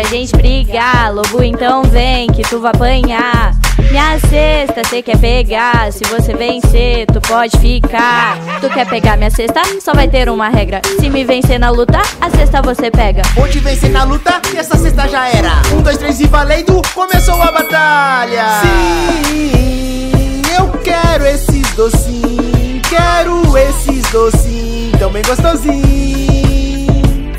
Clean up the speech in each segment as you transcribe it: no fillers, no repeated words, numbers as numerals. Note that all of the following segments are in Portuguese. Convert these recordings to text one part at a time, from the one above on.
gente brigar. Lobo, então vem que tu vai apanhar. Minha cesta cê quer pegar, se você vencer tu pode ficar. Tu quer pegar minha cesta? Só vai ter uma regra: se me vencer na luta, a cesta você pega. Vou te vencer na luta e essa cesta já era. 1, 2, 3 e valendo, começou a batalha. Sim, eu quero esses docinhos, quero esses docinhos, tão bem gostosinho.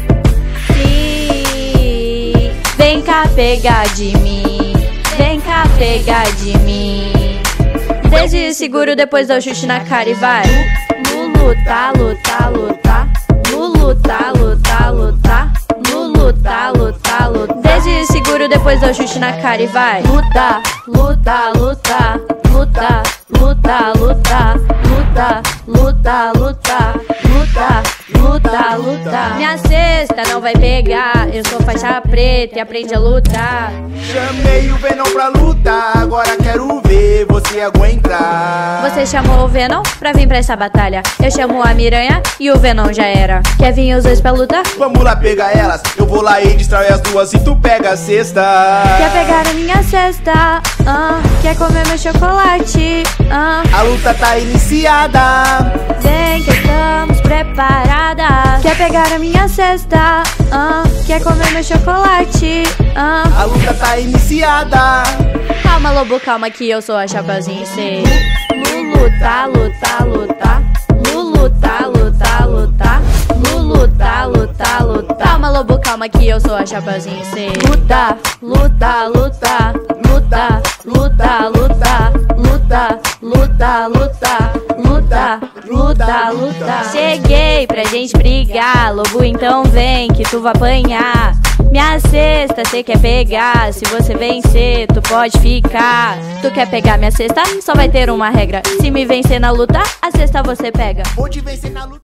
Sim, vem cá pegar de mim, vem cá pegar de mim. Desde seguro, depois dá o chute na cara e vai. Luta, luta, luta. Luta, luta, luta. Luta, luta, luta. Desde seguro, depois dá o chute na cara e vai. Luta, luta, luta. Luta, luta, luta. Luta, luta, luta. Luta, luta, luta. Minha cesta não vai pegar, eu sou faixa preta e aprendi a lutar. Chamei o Venom pra lutar, agora quero ver você aguentar. Você chamou o Venom pra vir pra essa batalha. Eu chamo a Miranha e o Venom já era. Quer vir os dois pra luta? Vamos lá pegar elas, eu vou lá e destrói as duas e tu pega a cesta. Quer pegar a minha cesta? Quer comer meu chocolate? A luta tá iniciada. Vem que estamos preparadas. Quer pegar a minha cesta? Quer comer meu chocolate? A luta tá iniciada. Calma, lobo, calma que eu sou a Chapeuzinho C. Luta, luta, luta. Luta, luta, luta. Luta, luta, luta. Calma, lobo, calma que eu sou a Chapeuzinho C. Luta, luta, luta. Luta, luta, luta. Luta, luta, luta. Luta, luta, luta. Cheguei pra gente brigar. Lobo, então vem que tu vai apanhar. Minha cesta cê quer pegar, se você vencer tu pode ficar. Tu quer pegar minha cesta? Só vai ter uma regra: se me vencer na luta, a cesta você pega. Vou te vencer na luta.